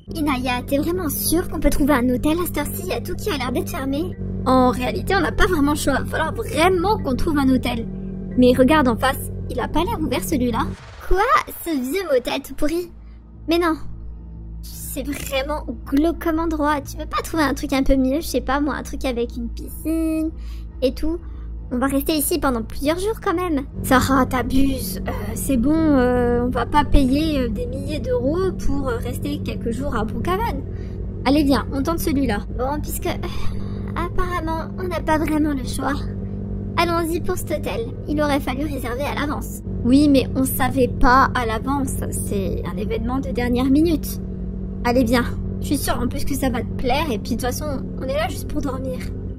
Inaya, t'es vraiment sûre qu'on peut trouver un hôtel à cette heure-ci? Il y a tout qui a l'air d'être fermé. En réalité, on n'a pas vraiment le choix. Il va falloir vraiment qu'on trouve un hôtel. Mais regarde en face, il a pas l'air ouvert celui-là. Quoi? Ce vieux motel tout pourri? Mais non. C'est vraiment glauque comme endroit. Tu veux pas trouver un truc un peu mieux? Je sais pas moi, un truc avec une piscine et tout. On va rester ici pendant plusieurs jours quand même. Sarah, t'abuses. C'est bon, on va pas payer des milliers d'euros pour rester quelques jours à Brookhaven. Allez viens, on tente celui-là. Bon, puisque apparemment on n'a pas vraiment le choix. Allons-y pour cet hôtel. Il aurait fallu réserver à l'avance. Oui, mais on savait pas à l'avance. C'est un événement de dernière minute. Allez viens. Je suis sûre en plus que ça va te plaire et puis de toute façon, on est là juste pour dormir.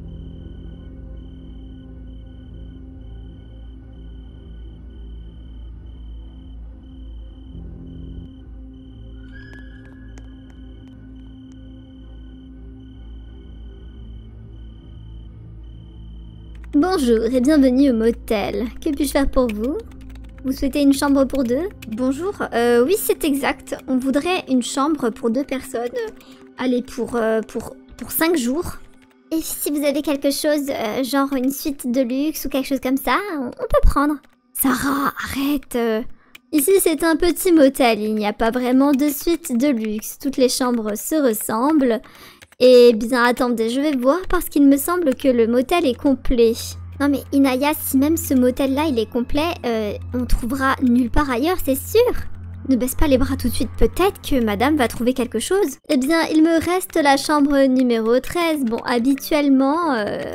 Bonjour et bienvenue au motel. Que puis-je faire pour vous? Vous souhaitez une chambre pour deux? Bonjour, oui c'est exact. On voudrait une chambre pour 2 personnes. Allez, pour 5 jours. Et si vous avez quelque chose, genre une suite de luxe ou quelque chose comme ça, on peut prendre. Sarah, arrête. Ici c'est un petit motel, il n'y a pas vraiment de suite de luxe. Toutes les chambres se ressemblent. Eh bien, attendez, je vais voir parce qu'il me semble que le motel est complet. Non mais Inaya, si même ce motel-là il est complet, on trouvera nulle part ailleurs, c'est sûr. Ne baisse pas les bras tout de suite, peut-être que madame va trouver quelque chose. Eh bien, il me reste la chambre numéro 13. Bon, habituellement,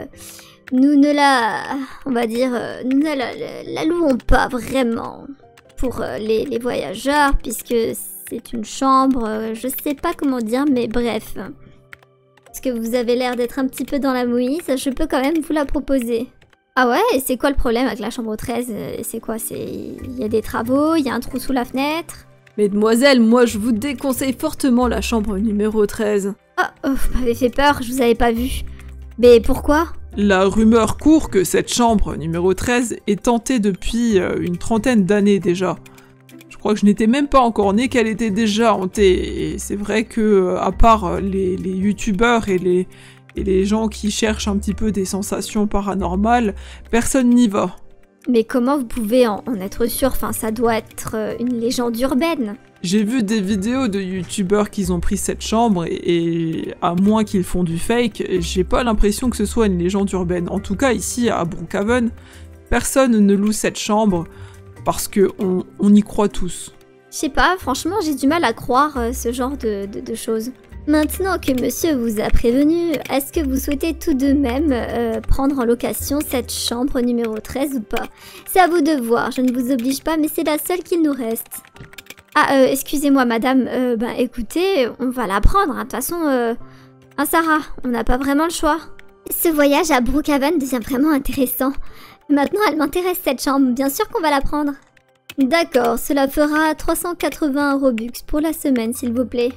nous ne la... on va dire, nous ne la louons pas vraiment pour les voyageurs, puisque c'est une chambre, je sais pas comment dire, mais bref... Parce que vous avez l'air d'être un petit peu dans la mouise, je peux quand même vous la proposer. Ah ouais, et c'est quoi le problème avec la chambre 13? C'est quoi? Il y a des travaux, il y a un trou sous la fenêtre? Mesdemoiselles, moi je vous déconseille fortement la chambre numéro 13. Vous m'avez fait peur, je vous avais pas vu. Mais pourquoi? La rumeur court que cette chambre numéro 13 est tentée depuis une trentaine d'années déjà. Je crois que je n'étais même pas encore née qu'elle était déjà hantée. Et c'est vrai que, à part les youtubeurs et les gens qui cherchent un petit peu des sensations paranormales, personne n'y va. Mais comment vous pouvez en être sûr? Enfin, ça doit être une légende urbaine. J'ai vu des vidéos de youtubeurs qui ont pris cette chambre et à moins qu'ils font du fake, j'ai pas l'impression que ce soit une légende urbaine. En tout cas, ici, à Brookhaven, personne ne loue cette chambre. Parce que on y croit tous. Je sais pas, franchement, j'ai du mal à croire ce genre de choses. Maintenant que monsieur vous a prévenu, est-ce que vous souhaitez tout de même prendre en location cette chambre numéro 13 ou pas? C'est à vous de voir, je ne vous oblige pas, mais c'est la seule qu'il nous reste. Ah, excusez-moi madame, écoutez, on va la prendre, de toute façon, Sarah, on n'a pas vraiment le choix. Ce voyage à Brookhaven devient vraiment intéressant. Maintenant, elle m'intéresse cette chambre, bien sûr qu'on va la prendre. D'accord, cela fera 380 Robux pour la semaine, s'il vous plaît.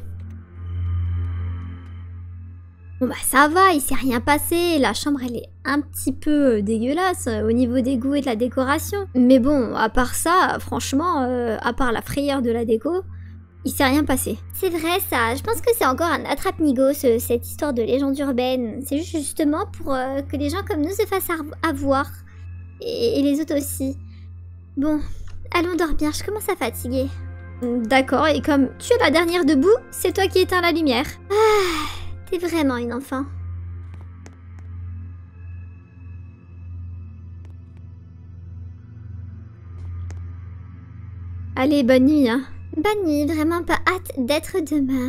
Bon bah ça va, il s'est rien passé, la chambre elle est un petit peu dégueulasse au niveau des goûts et de la décoration. Mais bon, à part ça, franchement, à part la frayeur de la déco, il s'est rien passé. C'est vrai ça, je pense que c'est encore un attrape-nigo cette histoire de légende urbaine. C'est justement pour que les gens comme nous se fassent avoir. Et les autres aussi. Bon, allons dormir, je commence à fatiguer. D'accord, et comme tu es la dernière debout, c'est toi qui éteins la lumière. Ah, t'es vraiment une enfant. Allez, bonne nuit, hein. Bonne nuit, vraiment pas hâte d'être demain.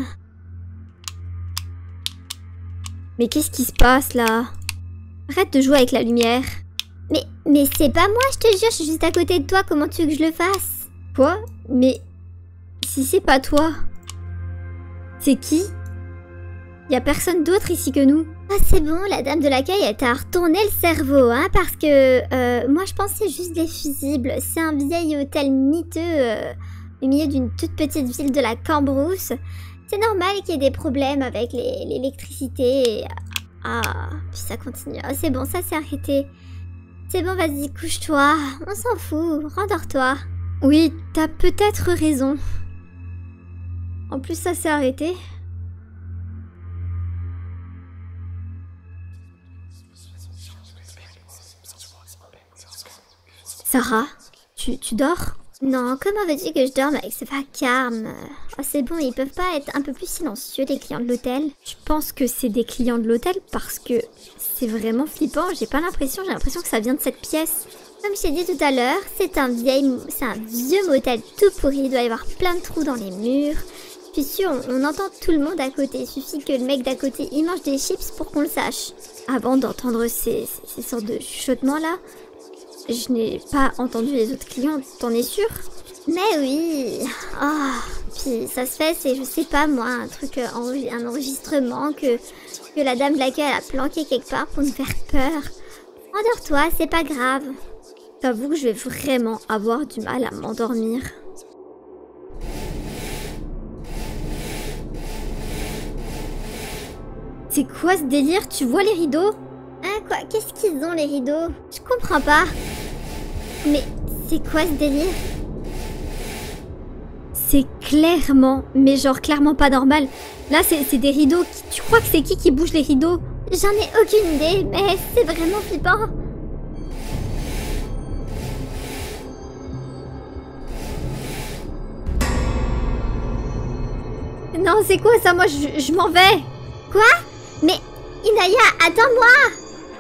Mais qu'est-ce qui se passe là? Arrête de jouer avec la lumière. Mais c'est pas moi, je te jure, je suis juste à côté de toi, comment tu veux que je le fasse? Quoi? Mais si c'est pas toi, c'est qui? Y a personne d'autre ici que nous. Ah c'est bon, la dame de l'accueil elle t'a retourné le cerveau, hein, parce que moi je pensais juste des fusibles. C'est un vieil hôtel miteux au milieu d'une toute petite ville de la Cambrousse. C'est normal qu'il y ait des problèmes avec l'électricité. Ah, puis ça continue. Ah, c'est bon, ça s'est arrêté. C'est bon, vas-y, couche-toi. On s'en fout, rendors-toi. Oui, t'as peut-être raison. En plus, ça s'est arrêté. Sarah, tu dors? Non, comment veux-tu que je dorme avec ce vacarme? Oh, c'est bon, ils peuvent pas être un peu plus silencieux, les clients de l'hôtel? Je pense que c'est des clients de l'hôtel parce que c'est vraiment flippant. J'ai l'impression que ça vient de cette pièce. Comme je t'ai dit tout à l'heure, c'est un vieux motel tout pourri. Il doit y avoir plein de trous dans les murs. Je suis sûre, on entend tout le monde à côté. Il suffit que le mec d'à côté, il mange des chips pour qu'on le sache. Avant d'entendre ces sortes de chuchotements là, je n'ai pas entendu les autres clients, t'en es sûre? Mais oui. Oh, puis ça se fait, c'est, je sais pas moi, un enregistrement que la dame de l'accueil a planqué quelque part pour nous faire peur. Endors-toi, c'est pas grave. J'avoue que je vais vraiment avoir du mal à m'endormir. C'est quoi ce délire? Tu vois les rideaux? Hein, quoi? Qu'est-ce qu'ils ont les rideaux? Je comprends pas. Mais c'est quoi ce délire? C'est clairement, mais genre clairement pas normal. Là c'est des rideaux. Tu crois que c'est qui bouge les rideaux? J'en ai aucune idée, mais c'est vraiment flippant. Non, c'est quoi ça? Moi je m'en vais. Quoi? Mais Inaya, attends-moi!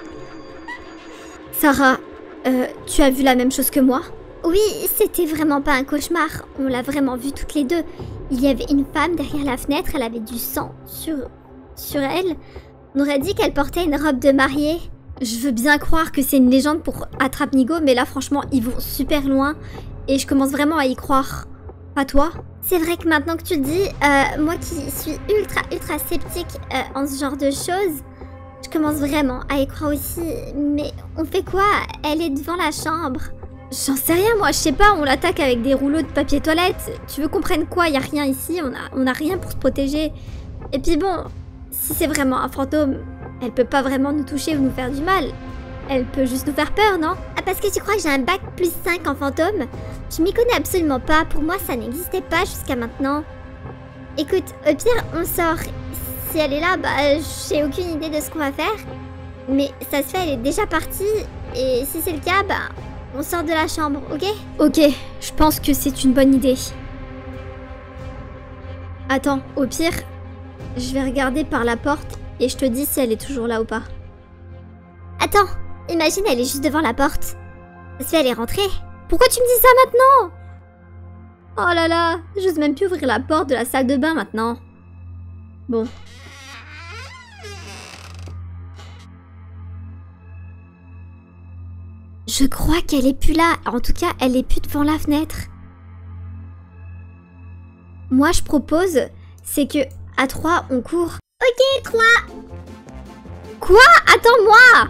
Sarah, tu as vu la même chose que moi? Oui, c'était vraiment pas un cauchemar. On l'a vraiment vu toutes les deux. Il y avait une femme derrière la fenêtre, elle avait du sang sur elle. On aurait dit qu'elle portait une robe de mariée. Je veux bien croire que c'est une légende pour Attrape-Nigo, mais là franchement, ils vont super loin. Et je commence vraiment à y croire. Pas toi? C'est vrai que maintenant que tu le dis, moi qui suis ultra sceptique en ce genre de choses, je commence vraiment à y croire aussi. Mais on fait quoi? Elle est devant la chambre. J'en sais rien moi, je sais pas, on l'attaque avec des rouleaux de papier toilette. Tu veux qu'on prenne quoi? Y a rien ici, on a rien pour se protéger. Et puis bon, si c'est vraiment un fantôme, elle peut pas vraiment nous toucher ou nous faire du mal. Elle peut juste nous faire peur, non? Ah, parce que tu crois que j'ai un bac plus 5 en fantôme? Je m'y connais absolument pas, pour moi ça n'existait pas jusqu'à maintenant. Écoute, au pire, on sort. Si elle est là, bah j'ai aucune idée de ce qu'on va faire. Mais ça se fait, elle est déjà partie. Et si c'est le cas, bah on sort de la chambre, ok? Ok, je pense que c'est une bonne idée. Attends, au pire, je vais regarder par la porte et je te dis si elle est toujours là ou pas. Attends, imagine elle est juste devant la porte. Ça se fait, elle est rentrée. Pourquoi tu me dis ça maintenant? Oh là là, j'ose même plus ouvrir la porte de la salle de bain maintenant. Bon. Je crois qu'elle est plus là. En tout cas, elle est plus devant la fenêtre. Moi, je propose, c'est que à 3, on court. Ok, 3. Quoi? Attends-moi!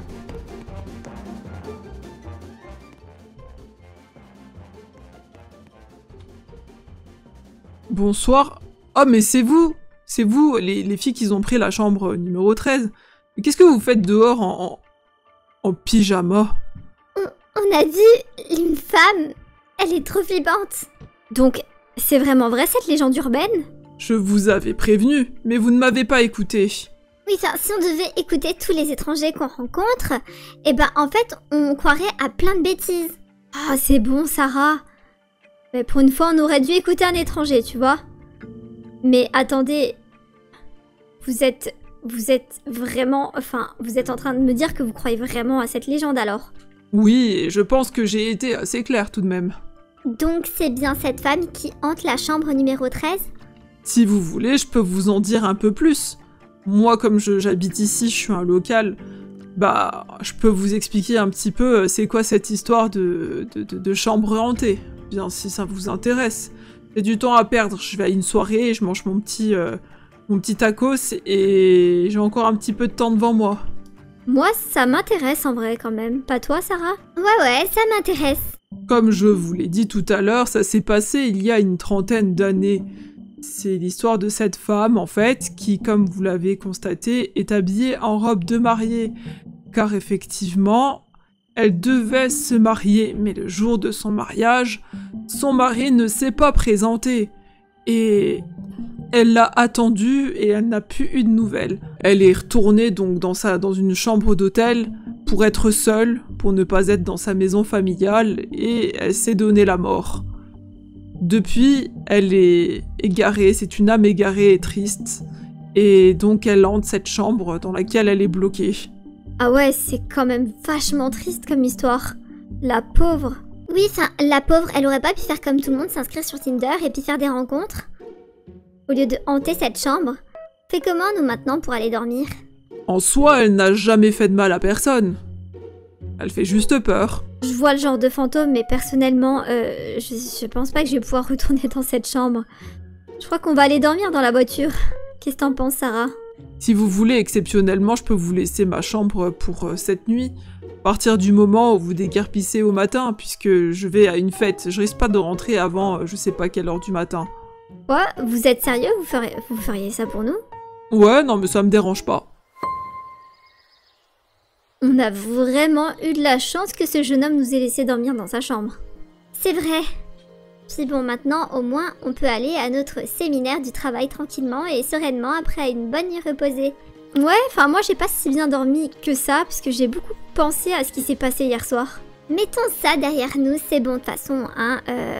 Bonsoir. Ah, mais c'est vous! C'est vous, les filles qui ont pris la chambre numéro 13. Mais qu'est-ce que vous faites dehors en pyjama? On a vu une femme. Elle est trop flippante. Donc, c'est vraiment vrai cette légende urbaine? Je vous avais prévenu, mais vous ne m'avez pas écouté. Oui, enfin, si on devait écouter tous les étrangers qu'on rencontre, eh ben, en fait, on croirait à plein de bêtises. Ah, c'est bon, Sarah. Mais pour une fois, on aurait dû écouter un étranger, tu vois. Mais attendez, vous êtes vraiment... Enfin, vous êtes en train de me dire que vous croyez vraiment à cette légende, alors? Oui, et je pense que j'ai été assez clair tout de même. Donc, c'est bien cette femme qui hante la chambre numéro 13? Si vous voulez, je peux vous en dire un peu plus. Moi, comme j'habite ici, je suis un local, bah, je peux vous expliquer un petit peu c'est quoi cette histoire de chambre hantée. Bien, si ça vous intéresse. J'ai du temps à perdre, je vais à une soirée, je mange mon petit tacos et j'ai encore un petit peu de temps devant moi. Moi, ça m'intéresse en vrai quand même. Pas toi, Sarah? Ouais, ça m'intéresse. Comme je vous l'ai dit tout à l'heure, ça s'est passé il y a une trentaine d'années. C'est l'histoire de cette femme, en fait, qui, comme vous l'avez constaté, est habillée en robe de mariée. Car effectivement, elle devait se marier, mais le jour de son mariage, son mari ne s'est pas présenté. Et elle l'a attendu et elle n'a plus eu de nouvelles. Elle est retournée donc dans une chambre d'hôtel pour être seule, pour ne pas être dans sa maison familiale et elle s'est donné la mort. Depuis, elle est égarée, c'est une âme égarée et triste, et donc elle hante cette chambre dans laquelle elle est bloquée. Ah ouais, c'est quand même vachement triste comme histoire. La pauvre. Oui, enfin, la pauvre, elle aurait pas pu faire comme tout le monde, s'inscrire sur Tinder et puis faire des rencontres au lieu de hanter cette chambre. Fait comment, nous, maintenant, pour aller dormir? En soi, elle n'a jamais fait de mal à personne. Elle fait juste peur. Je vois le genre de fantôme, mais personnellement, je pense pas que je vais pouvoir retourner dans cette chambre. Je crois qu'on va aller dormir dans la voiture. Qu'est-ce que t'en penses, Sarah? Si vous voulez, exceptionnellement, je peux vous laisser ma chambre pour cette nuit. À partir du moment où vous déguerpissez au matin, puisque je vais à une fête. Je risque pas de rentrer avant je sais pas quelle heure du matin. Quoi? Vous êtes sérieux? Vous feriez ça pour nous? Ouais, non mais ça me dérange pas. On a vraiment eu de la chance que ce jeune homme nous ait laissé dormir dans sa chambre. C'est vrai. Puis bon, maintenant, au moins, on peut aller à notre séminaire du travail tranquillement et sereinement après une bonne nuit reposée. Ouais, enfin moi j'ai pas si bien dormi que ça, parce que j'ai beaucoup pensé à ce qui s'est passé hier soir. Mettons ça derrière nous, c'est bon de toute façon, hein.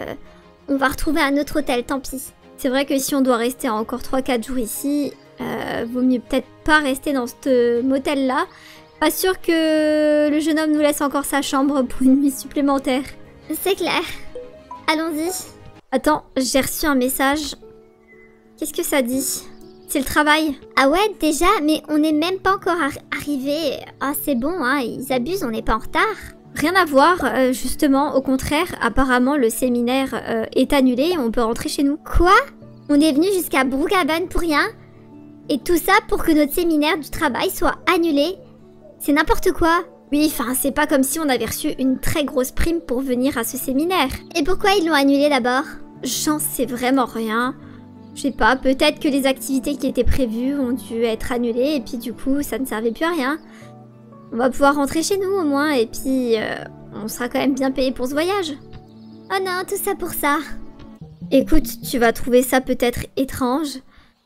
On va retrouver un autre hôtel, tant pis. C'est vrai que si on doit rester encore 3-4 jours ici, vaut mieux peut-être pas rester dans ce motel-là. Pas sûr que le jeune homme nous laisse encore sa chambre pour une nuit supplémentaire. C'est clair. Allons-y. Attends, j'ai reçu un message. Qu'est-ce que ça dit? C'est le travail. Ah ouais, déjà, mais on n'est même pas encore arrivé. Ah, c'est bon, hein, ils abusent, on n'est pas en retard. Rien à voir, justement, au contraire, apparemment le séminaire est annulé et on peut rentrer chez nous. Quoi? On est venu jusqu'à Brookhaven pour rien? Et tout ça pour que notre séminaire du travail soit annulé? C'est n'importe quoi. Oui, enfin, c'est pas comme si on avait reçu une très grosse prime pour venir à ce séminaire. Et pourquoi ils l'ont annulé d'abord? J'en sais vraiment rien. Je sais pas, peut-être que les activités qui étaient prévues ont dû être annulées et puis du coup, ça ne servait plus à rien. On va pouvoir rentrer chez nous au moins et puis on sera quand même bien payé pour ce voyage. Oh non, tout ça pour ça. Écoute, tu vas trouver ça peut-être étrange,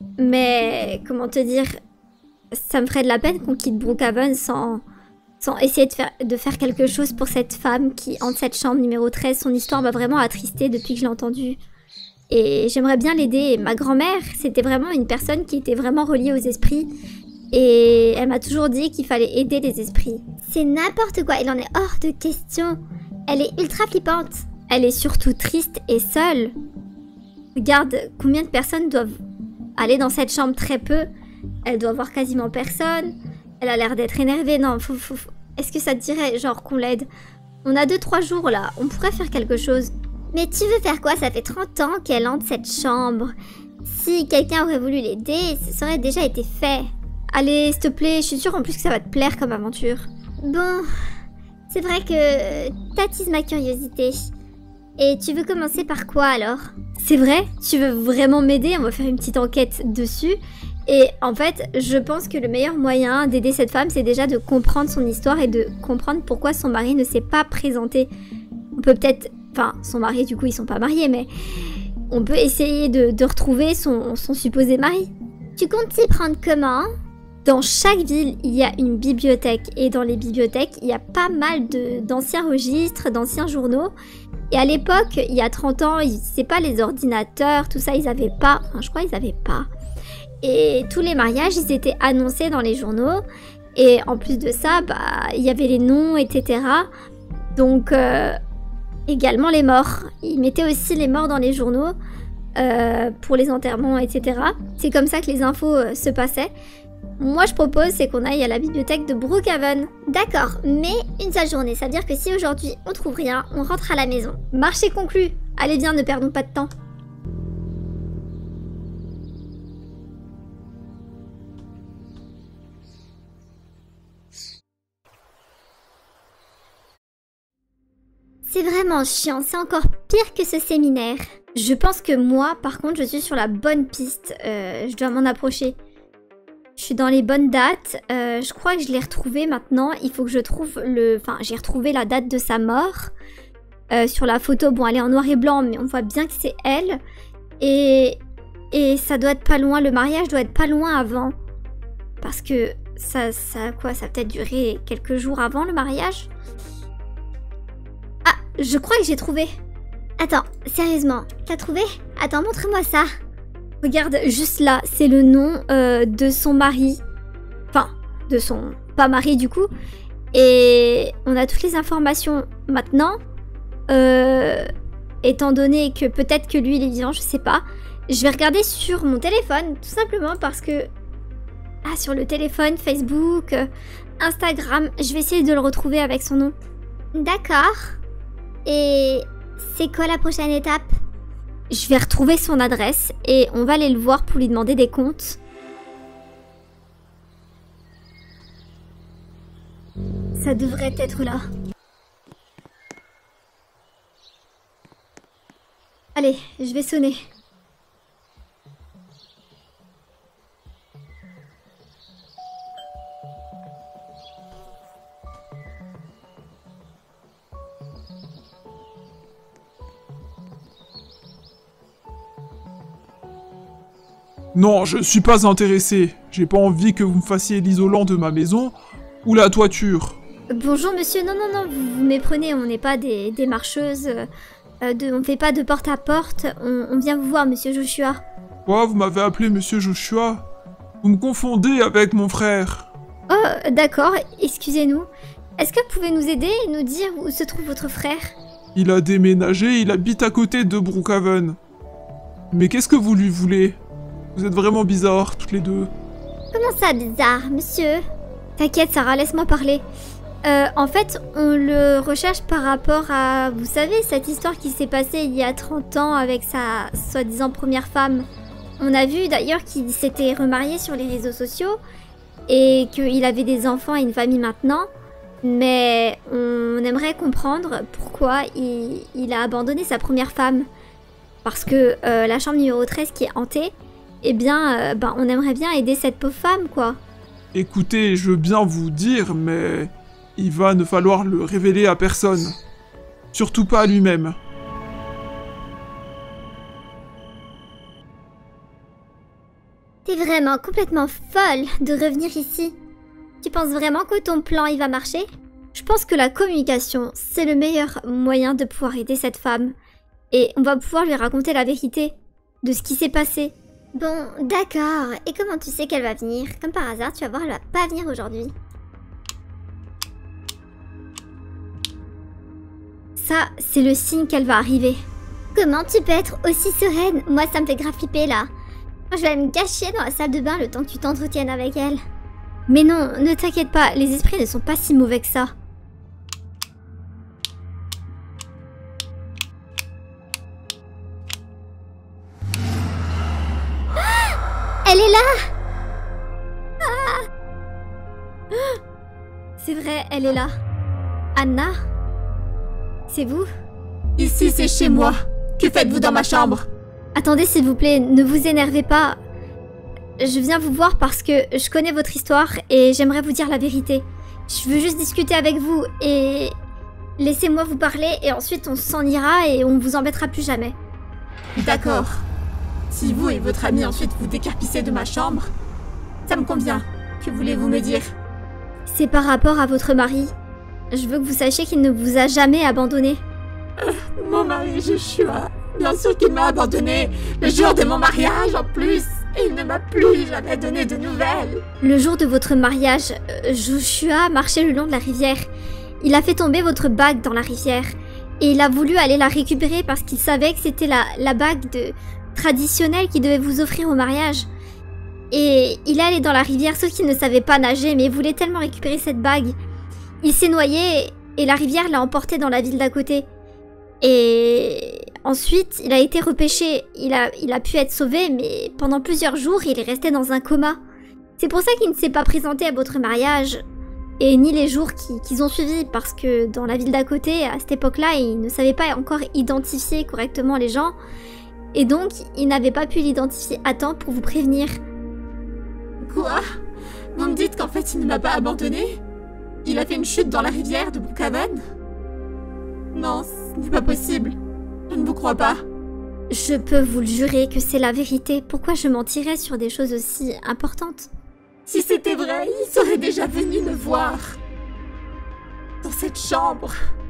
mais comment te dire, ça me ferait de la peine qu'on quitte Brookhaven sans essayer de faire quelque chose pour cette femme qui hante cette chambre numéro 13. Son histoire m'a vraiment attristée depuis que je l'ai entendue. Et j'aimerais bien l'aider. Ma grand-mère, c'était vraiment une personne qui était vraiment reliée aux esprits. Et elle m'a toujours dit qu'il fallait aider les esprits. C'est n'importe quoi, il en est hors de question. Elle est ultra flippante. Elle est surtout triste et seule. Regarde combien de personnes doivent aller dans cette chambre, très peu. Elle doit voir quasiment personne. Elle a l'air d'être énervée. Non, est-ce que ça te dirait genre qu'on l'aide? On a 2-3 jours là, on pourrait faire quelque chose. Mais tu veux faire quoi? Ça fait 30 ans qu'elle hante cette chambre. Si quelqu'un aurait voulu l'aider, ça aurait déjà été fait. Allez, s'il te plaît, je suis sûre en plus que ça va te plaire comme aventure. Bon, c'est vrai que t'attises ma curiosité. Et tu veux commencer par quoi alors? C'est vrai? Tu veux vraiment m'aider? On va faire une petite enquête dessus. Et en fait, je pense que le meilleur moyen d'aider cette femme, c'est déjà de comprendre son histoire et de comprendre pourquoi son mari ne s'est pas présenté. On peut peut-être... Enfin, son mari, du coup, ils sont pas mariés, mais... On peut essayer de retrouver son supposé mari. Tu comptes t'y prendre comment? Dans chaque ville, il y a une bibliothèque. Et dans les bibliothèques, il y a pas mal d'anciens registres, d'anciens journaux. Et à l'époque, il y a 30 ans, c'est pas les ordinateurs, tout ça, ils avaient pas. Enfin, je crois qu'ils avaient pas. Et tous les mariages, ils étaient annoncés dans les journaux. Et en plus de ça, il y avait les noms, etc. Donc, également les morts. Ils mettaient aussi les morts dans les journaux pour les enterrements, etc. C'est comme ça que les infos se passaient. Moi, je propose, c'est qu'on aille à la bibliothèque de Brookhaven. D'accord, mais une seule journée. Ça veut dire que si aujourd'hui on trouve rien, on rentre à la maison. Marché conclu. Allez, viens, ne perdons pas de temps. C'est vraiment chiant, c'est encore pire que ce séminaire. Je pense que moi, par contre, je suis sur la bonne piste. Je dois m'en approcher. Je suis dans les bonnes dates. Je crois que je l'ai retrouvé maintenant. Il faut que je trouve le... Enfin, j'ai retrouvé la date de sa mort. Sur la photo, bon, elle est en noir et blanc, mais on voit bien que c'est elle. Et ça doit être pas loin. Le mariage doit être pas loin avant. Parce que ça a peut-être duré quelques jours avant le mariage. je crois que j'ai trouvé. Attends, sérieusement, t'as trouvé? Attends, montre-moi ça. Regarde, juste là, c'est le nom de son mari. Enfin, de son... pas mari du coup. Et on a toutes les informations maintenant. Étant donné que peut-être que lui il est vivant, je sais pas. Je vais regarder sur mon téléphone, tout simplement parce que... Ah, sur le téléphone, Facebook, Instagram, je vais essayer de le retrouver avec son nom. D'accord. Et c'est quoi la prochaine étape? Je vais retrouver son adresse et on va aller le voir pour lui demander des comptes. Ça devrait être là. Allez, je vais sonner. Non, je suis pas intéressé. J'ai pas envie que vous me fassiez l'isolant de ma maison ou la toiture. Bonjour monsieur, non, vous vous méprenez, on n'est pas des marcheuses, on fait pas de porte à porte, on vient vous voir monsieur Joshua. Quoi, vous m'avez appelé monsieur Joshua? Vous me confondez avec mon frère. Oh, d'accord, excusez-nous. Est-ce que vous pouvez nous aider et nous dire où se trouve votre frère? Il a déménagé, il habite à côté de Brookhaven. Mais qu'est-ce que vous lui voulez? Vous êtes vraiment bizarres, toutes les deux. Comment ça, bizarre, monsieur? T'inquiète, Sarah, laisse-moi parler. En fait, on le recherche par rapport à... Vous savez, cette histoire qui s'est passée il y a 30 ans avec sa soi-disant première femme. On a vu d'ailleurs qu'il s'était remarié sur les réseaux sociaux et qu'il avait des enfants et une famille maintenant. Mais on aimerait comprendre pourquoi il a abandonné sa première femme. Parce que la chambre numéro 13 qui est hantée, eh bien, on aimerait bien aider cette pauvre femme, quoi. Écoutez, je veux bien vous dire, mais il va ne falloir le révéler à personne. Surtout pas à lui-même. T'es vraiment complètement folle de revenir ici. Tu penses vraiment que ton plan, il va marcher? Je pense que la communication, c'est le meilleur moyen de pouvoir aider cette femme. Et on va pouvoir lui raconter la vérité de ce qui s'est passé. Bon, d'accord. Et comment tu sais qu'elle va venir? Comme par hasard, tu vas voir, elle va pas venir aujourd'hui. Ça, c'est le signe qu'elle va arriver. Comment tu peux être aussi sereine? Moi, ça me fait grave flipper, là. Moi, je vais me cacher dans la salle de bain le temps que tu t'entretiennes avec elle. Mais non, ne t'inquiète pas, les esprits ne sont pas si mauvais que ça. Elle est là! C'est vrai, elle est là. Anna? C'est vous? Ici, c'est chez moi. Que faites-vous dans ma chambre? Attendez, s'il vous plaît, ne vous énervez pas. Je viens vous voir parce que je connais votre histoire et j'aimerais vous dire la vérité. Je veux juste discuter avec vous et... Laissez-moi vous parler et ensuite on s'en ira et on vous embêtera plus jamais. D'accord. Si vous et votre ami ensuite vous décarpissez de ma chambre, ça me convient. Que voulez-vous me dire? C'est par rapport à votre mari. Je veux que vous sachiez qu'il ne vous a jamais abandonné. Mon mari Joshua, bien sûr qu'il m'a abandonné. Le jour de mon mariage en plus. Et il ne m'a plus jamais donné de nouvelles. Le jour de votre mariage, Joshua marchait le long de la rivière. Il a fait tomber votre bague dans la rivière. Et il a voulu aller la récupérer parce qu'il savait que c'était la bague traditionnelle qu'il devait vous offrir au mariage. Et il est allé dans la rivière, sauf qu'il ne savait pas nager, mais il voulait tellement récupérer cette bague. Il s'est noyé et la rivière l'a emporté dans la ville d'à côté. Et ensuite, il a été repêché. Il a pu être sauvé, mais pendant plusieurs jours, il est resté dans un coma. C'est pour ça qu'il ne s'est pas présenté à votre mariage, et ni les jours qu'ils ont suivis, parce que dans la ville d'à côté, à cette époque-là, il ne savait pas encore identifier correctement les gens, et donc il n'avait pas pu l'identifier à temps pour vous prévenir. Quoi? Vous me dites qu'en fait il ne m'a pas abandonné? Il a fait une chute dans la rivière de Brookhaven? Non, ce n'est pas possible. Je ne vous crois pas. Je peux vous le jurer que c'est la vérité. Pourquoi je mentirais sur des choses aussi importantes? Si c'était vrai, il serait déjà venu me voir. Dans cette chambre.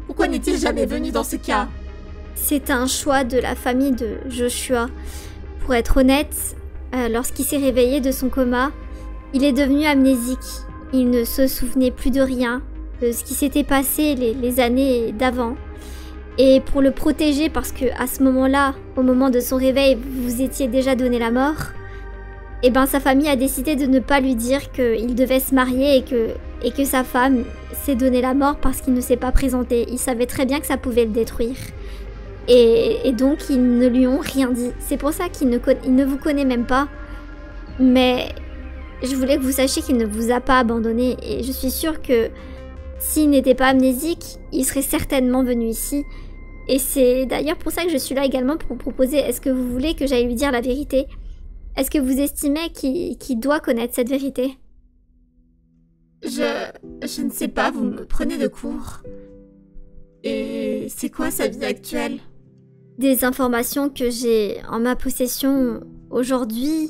Pourquoi n'est-il jamais venu dans ce cas? C'est un choix de la famille de Joshua. Pour être honnête, lorsqu'il s'est réveillé de son coma, il est devenu amnésique. Il ne se souvenait plus de rien, de ce qui s'était passé les années d'avant. Et pour le protéger, parce que à ce moment-là, au moment de son réveil, vous étiez déjà donné la mort, et ben sa famille a décidé de ne pas lui dire qu'il devait se marier et que sa femme s'est donné la mort parce qu'il ne s'est pas présenté. Il savait très bien que ça pouvait le détruire. Et donc ils ne lui ont rien dit. C'est pour ça qu'il ne vous connaît même pas. Mais je voulais que vous sachiez qu'il ne vous a pas abandonné. Et je suis sûre que s'il n'était pas amnésique, il serait certainement venu ici. Et c'est d'ailleurs pour ça que je suis là également pour vous proposer, est-ce que vous voulez que j'aille lui dire la vérité? Est-ce que vous estimez qu'il doit connaître cette vérité? Je ne sais pas, vous me prenez de court. Et c'est quoi sa vie actuelle? Des informations que j'ai en ma possession aujourd'hui,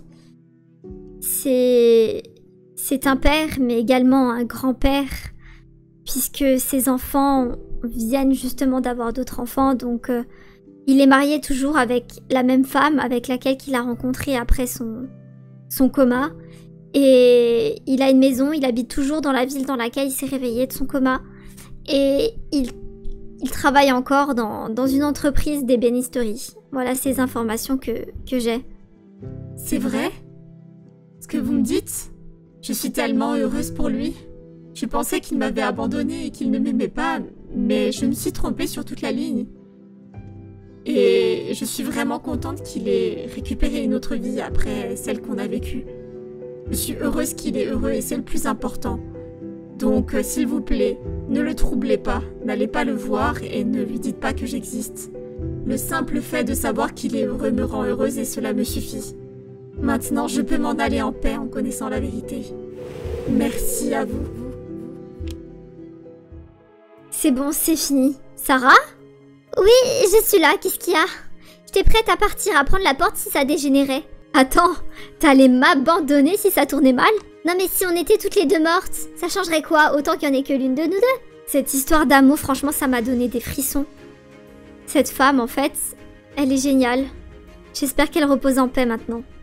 c'est un père, mais également un grand-père, puisque ses enfants viennent justement d'avoir d'autres enfants, donc il est marié toujours avec la même femme avec laquelle il a rencontré après son coma, et il a une maison, il habite toujours dans la ville dans laquelle il s'est réveillé de son coma, et il travaille encore dans une entreprise d'ébénisterie. Voilà ces informations que j'ai. C'est vrai? Ce que vous me dites? Je suis tellement heureuse pour lui. Je pensais qu'il m'avait abandonnée et qu'il ne m'aimait pas, mais je me suis trompée sur toute la ligne. Et je suis vraiment contente qu'il ait récupéré une autre vie après celle qu'on a vécue. Je suis heureuse qu'il est heureux et c'est le plus important. Donc, s'il vous plaît, ne le troublez pas, n'allez pas le voir et ne lui dites pas que j'existe. Le simple fait de savoir qu'il est heureux me rend heureuse et cela me suffit. Maintenant, je peux m'en aller en paix en connaissant la vérité. Merci à vous. C'est bon, c'est fini. Sarah? Oui, je suis là, qu'est-ce qu'il y a? J'étais prête à partir, à prendre la porte si ça dégénérait. Attends, t'allais m'abandonner si ça tournait mal? Non mais si on était toutes les deux mortes, ça changerait quoi? Autant qu'il n'y en ait que l'une de nous deux. Cette histoire d'amour, franchement, ça m'a donné des frissons. Cette femme, en fait, elle est géniale. J'espère qu'elle repose en paix maintenant.